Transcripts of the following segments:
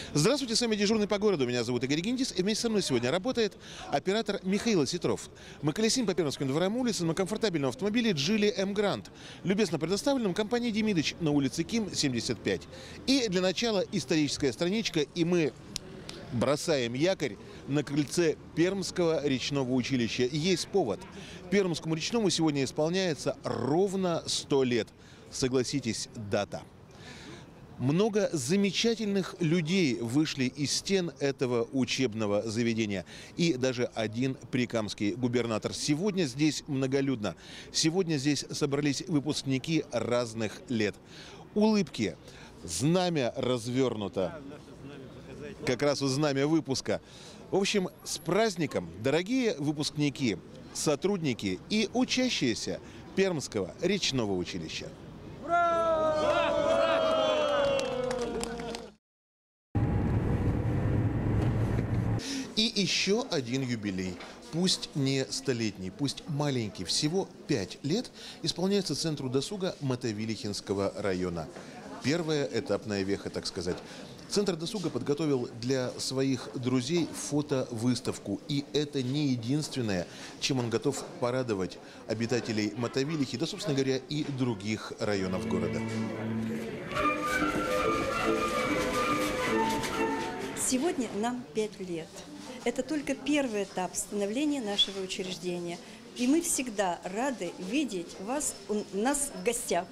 Здравствуйте, с вами дежурный по городу. Меня зовут Игорь Гиндис, и вместе со мной сегодня работает оператор Михаил Ситров. Мы колесим по Пермским дворам улицы на комфортабельном автомобиле Geely M Grand, любезно предоставленном компанией Демидыч на улице Ким, 75. И для начала историческая страничка, и мы бросаем якорь на крыльце Пермского речного училища. Есть повод. Пермскому речному сегодня исполняется ровно 100 лет. Согласитесь, дата. Много замечательных людей вышли из стен этого учебного заведения. И даже один прикамский губернатор. Сегодня здесь многолюдно. Сегодня здесь собрались выпускники разных лет. Улыбки. Знамя развернуто. Как раз у знамя выпуска. В общем, с праздником, дорогие выпускники, сотрудники и учащиеся Пермского речного училища. И еще один юбилей. Пусть не столетний, пусть маленький, всего 5 лет исполняется Центру досуга Мотовилихинского района. Первая этапная веха, так сказать. Центр досуга подготовил для своих друзей фотовыставку. И это не единственное, чем он готов порадовать обитателей Мотовилихи, да, собственно говоря, и других районов города. Сегодня нам 5 лет. Это только первый этап становления нашего учреждения. И мы всегда рады видеть вас у нас в гостях.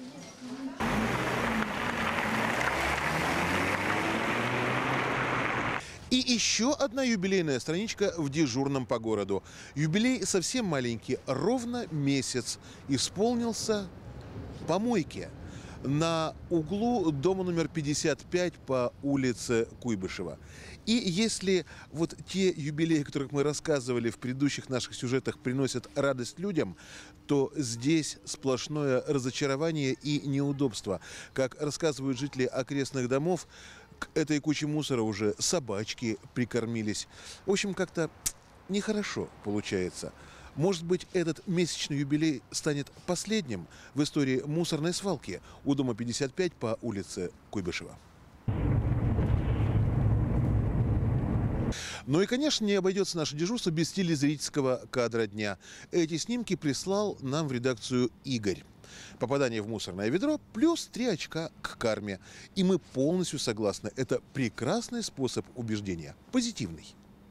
И еще одна юбилейная страничка в дежурном по городу. Юбилей совсем маленький, ровно месяц исполнился помойке на углу дома номер 55 по улице Куйбышева. И если вот те юбилеи, о которых мы рассказывали в предыдущих наших сюжетах, приносят радость людям, то здесь сплошное разочарование и неудобство. Как рассказывают жители окрестных домов, к этой куче мусора уже собачки прикормились. В общем, как-то нехорошо получается. Может быть, этот месячный юбилей станет последним в истории мусорной свалки у дома 55 по улице Куйбышева. Ну и, конечно, не обойдется наше дежурство без телезрительского кадра дня. Эти снимки прислал нам в редакцию Игорь. Попадание в мусорное ведро плюс 3 очка к карме. И мы полностью согласны. Это прекрасный способ убеждения. Позитивный.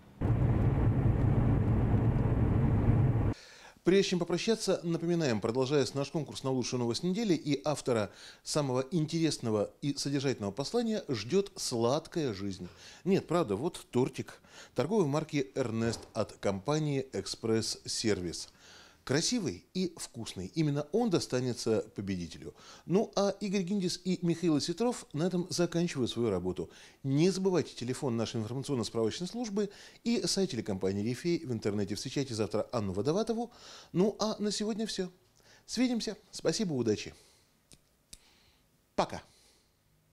Прежде чем попрощаться, напоминаем, продолжая наш конкурс на лучшую новость недели, и автора самого интересного и содержательного послания ждет сладкая жизнь. Нет, правда, вот тортик торговой марки «Эрнест» от компании «Экспресс-сервис». Красивый и вкусный. Именно он достанется победителю. Ну, а Игорь Гиндис и Михаил Ситров на этом заканчивают свою работу. Не забывайте телефон нашей информационно-справочной службы и сайт телекомпании «Рифей» в интернете. Встречайте завтра Анну Водоватову. Ну, а на сегодня все. Свидимся. Спасибо, удачи. Пока.